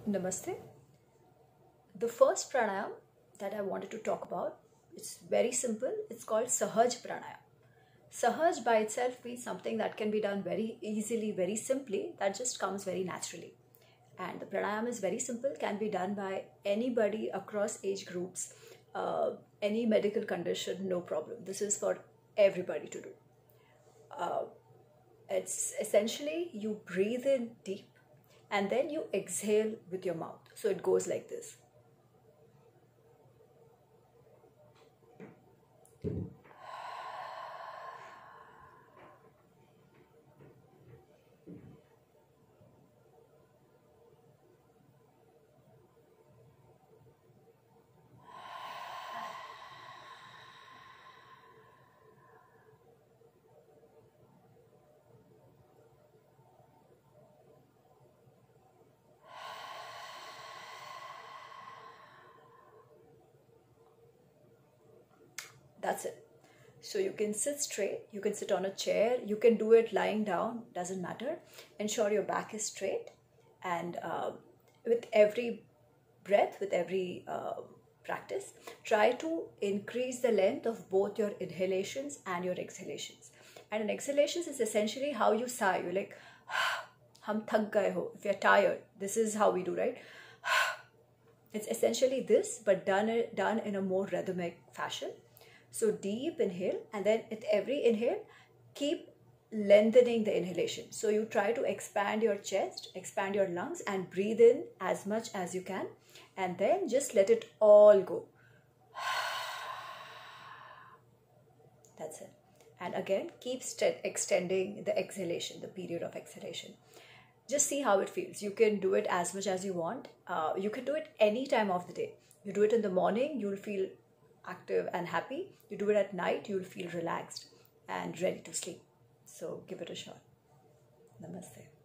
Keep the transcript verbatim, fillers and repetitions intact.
Namaste. The first pranayam that I wanted to talk about, it's very simple. It's called Sahaj Pranayam. Sahaj by itself means something that can be done very easily, very simply, that just comes very naturally. And the pranayam is very simple, can be done by anybody across age groups, uh, any medical condition, no problem. This is for everybody to do. Uh, it's essentially you breathe in deep and then you exhale with your mouth. So it goes like this. That's it. So you can sit straight, you can sit on a chair, you can do it lying down, doesn't matter. Ensure your back is straight, and uh, with every breath, with every uh, practice, try to increase the length of both your inhalations and your exhalations. And an exhalations is essentially how you sigh. You're like, hum thak gaye ho. If you're tired, this is how we do, right? It's essentially this, but done, done in a more rhythmic fashion. So deep inhale, and then at every inhale, keep lengthening the inhalation. So you try to expand your chest, expand your lungs, and breathe in as much as you can. And then just let it all go. That's it. And again, keep extending the exhalation, the period of exhalation. Just see how it feels. You can do it as much as you want. Uh, you can do it any time of the day. You do it in the morning, you'll feel active and happy. You do it at night, you'll feel relaxed and ready to sleep. So give it a shot. Namaste.